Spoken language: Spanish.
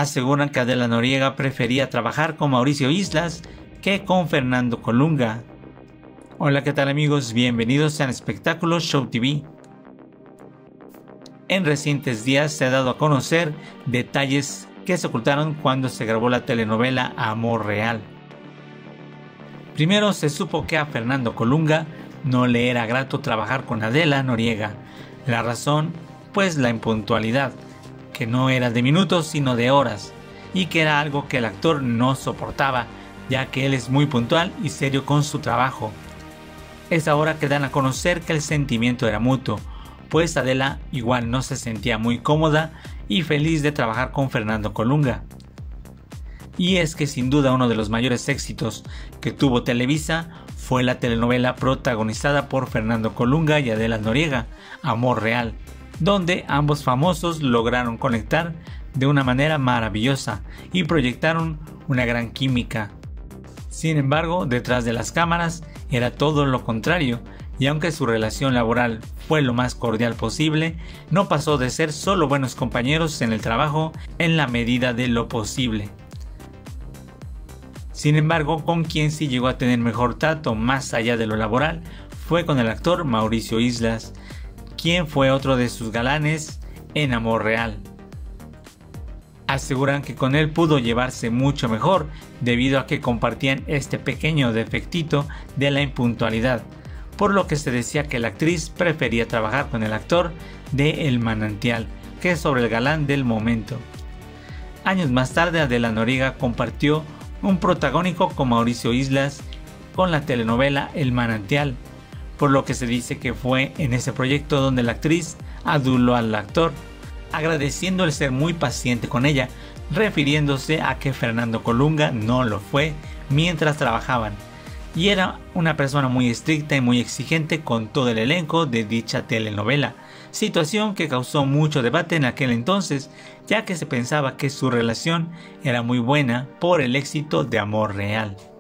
aseguran que Adela Noriega prefería trabajar con Mauricio Islas que con Fernando Colunga. Hola, ¿qué tal amigos? Bienvenidos a Espectáculos Show TV. En recientes días se ha dado a conocer detalles que se ocultaron cuando se grabó la telenovela Amor Real. Primero se supo que a Fernando Colunga no le era grato trabajar con Adela Noriega. La razón, pues la impuntualidad, que no era de minutos sino de horas, y que era algo que el actor no soportaba, ya que él es muy puntual y serio con su trabajo. Es ahora que dan a conocer que el sentimiento era mutuo, pues Adela igual no se sentía muy cómoda y feliz de trabajar con Fernando Colunga. Y es que sin duda uno de los mayores éxitos que tuvo Televisa fue la telenovela protagonizada por Fernando Colunga y Adela Noriega, Amor Real, donde ambos famosos lograron conectar de una manera maravillosa y proyectaron una gran química. Sin embargo, detrás de las cámaras era todo lo contrario, y aunque su relación laboral fue lo más cordial posible, no pasó de ser solo buenos compañeros en el trabajo en la medida de lo posible. Sin embargo, con quien sí llegó a tener mejor trato más allá de lo laboral fue con el actor Mauricio Islas, quien fue otro de sus galanes en Amor Real. Aseguran que con él pudo llevarse mucho mejor debido a que compartían este pequeño defectito de la impuntualidad, por lo que se decía que la actriz prefería trabajar con el actor de El Manantial que sobre el galán del momento. Años más tarde, Adela Noriega compartió un protagónico con Mauricio Islas con la telenovela El Manantial, por lo que se dice que fue en ese proyecto donde la actriz aduló al actor, agradeciendo el ser muy paciente con ella, refiriéndose a que Fernando Colunga no lo fue mientras trabajaban, y era una persona muy estricta y muy exigente con todo el elenco de dicha telenovela, situación que causó mucho debate en aquel entonces, ya que se pensaba que su relación era muy buena por el éxito de Amor Real.